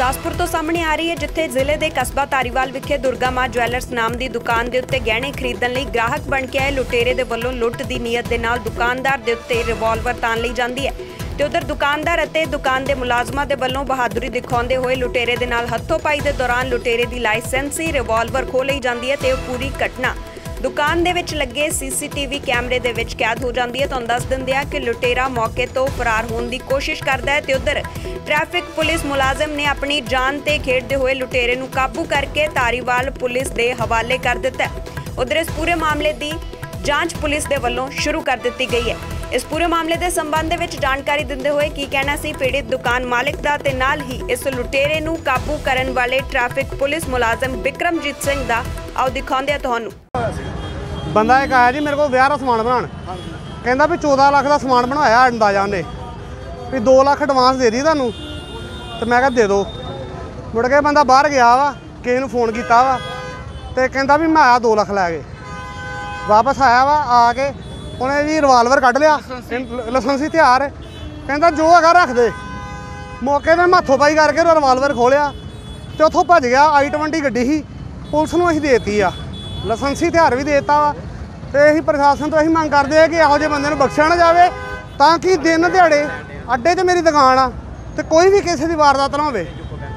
गुरदासपुर तो सामने आ रही है, जिथे जिले के कस्बा धारीवाल विखे दुर्गा मां ज्वैलर्स नाम की दुकान के उत्ते गहने खरीदण लई ग्राहक बन के आए लुटेरे दे वल्लों लुੱਟ की नीयत के नाल दुकानदार के उत्ते रिवॉल्वर तान लई जांदी है ते उधर दुकानदार अते दुकान के मुलाजमां दे वल्लों बहादुरी दिखाउंदे होए लुटेरे दे नाल हत्थों-पाई दे दौरान लुटेरे की लाइसेंसी रिवॉल्वर खो लई जांदी है ते पूरी घटना दुकान दे विच लगे सीसीटीवी कैमरे दे विच कैद हो जाती है। तुहानूं दस दिंदे आ कि लुटेरा मौके तो फरार होने की कोशिश करता है ते उधर ट्रैफिक पुलिस मुलाजिम ने अपनी जान ते खेडते हुए लुटेरे नूं काबू करके धारीवाल पुलिस दे हवाले कर दिता है। उधर इस पूरे मामले की जांच पुलिस दे वल्लों शुरू कर दी गई है। इस पूरे मामले के संबंध में जानकारी दिंदे हुए की कहना सी पीड़ित दुकान मालिक दा ते नाल ही इस लुटेरे नूं काबू करन वाले ट्रैफिक पुलिस मुलाजिम बिक्रमजीत सिंह दा आओ दिखाउंदे आ तुहानूं। बंदा एक आया जी मेरे को ब्याह का समान बनाने कहता भी 14 लाख का समान बनाया अंदाजा उन्हें भी 2 लाख एडवांस दे दी तुहानूं तो मैं कहा दे दो। मुड़ के बंदा बाहर गया वा किसी नूं फोन किया वा तो कहता भी मैं आया 2 लाख लैके वापस आया वा आके उन्हें जी रिवाल्वर कढ़ लिया लाइसेंसी हथियार कहता जो है रख दे। मौके पर मैं हथों पाई करके रिवाल्वर खोलिया तो उतों भज गया। i20 गड्डी ही पुलिस नूं असीं देती आ लाइसेंसी हथियार भी देता वा तो यही प्रशासन तो यही मंग करते हैं कि यहो ਜਿਹੇ बंदे नूं बख्शिया ना जाए ताकि दिन दिहाड़े अड्डे ते मेरी दुकान आ तो कोई भी किसी की वारदात ना हो।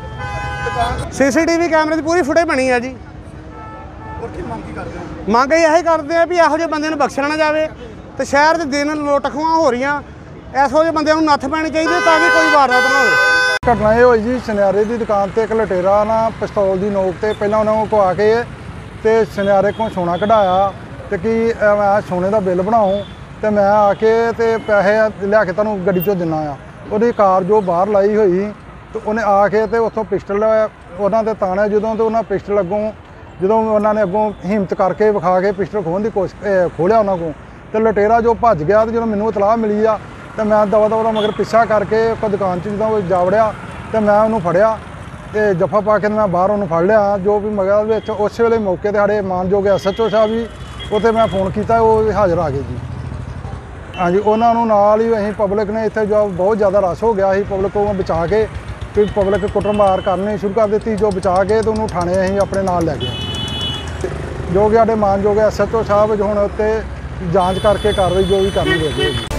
CCTV कैमरे की पूरी फुटेज बनी है जी। मंग यही करते हैं भी यहो ਜਿਹੇ बंदे नूं बख्शिया ना जाए तो शहर के दिन लुੱਟ ਖੋਹਾਂ हो रही ऐसो ਜਿਹੇ बंदे नूं नत्थ पैनी चाहिए ताकि कोई वारदात ना हो। घटना ये हुई जी सुनियारे की दुकान से एक लुटेरा ना पिस्तौल की नोक से पहले उन्होंने को आके तो सुनियारे को सोना कढ़ाया तो कि मैं सोने का बिल बनाऊँ तो मैं आके तो पैसे लिया के तुहानूं गड्डी चों दिना आ। उहदी कार जो बाहर लाई हुई तो उन्हें आके तो उत्थों पिस्टल उन्होंने ताने जो तो उन्हें पिस्टल अगों जो उन्होंने अगों हिम्मत करके विखा के पिस्टल खोहण की कोशिश खोलिया उन्होंने को तो लुटेरा जो भज गया तो जो मैनूं इतलाह मिली आ तो मैं दवा दवा मगर पिछा करके दुकान जो जा वड़िया तो मैं उन्होंने फड़िया तो जफा पा के मैं बाहर उन्होंने फड़ लिया जो भी मगर उस वेले मौके पर साढ़े मानयोग SHO साहब भी उत्थे मैं फोन किया वो हाज़र आ गए जी। हाँ जी उन्होंने नाल ही असीं पब्लिक ने इत्थे जो बहुत ज़्यादा रश हो गया पब्लिक को बचा के फिर पब्लिक कुटमार करनी शुरू कर दी जो बचा के तो उन्होंने थाने असीं अपने नाल लै गए जो कि साढ़े मानयोग SHO साहब जो हुण उत्ते जांच करके कार्रवाई जो भी करनी होगी।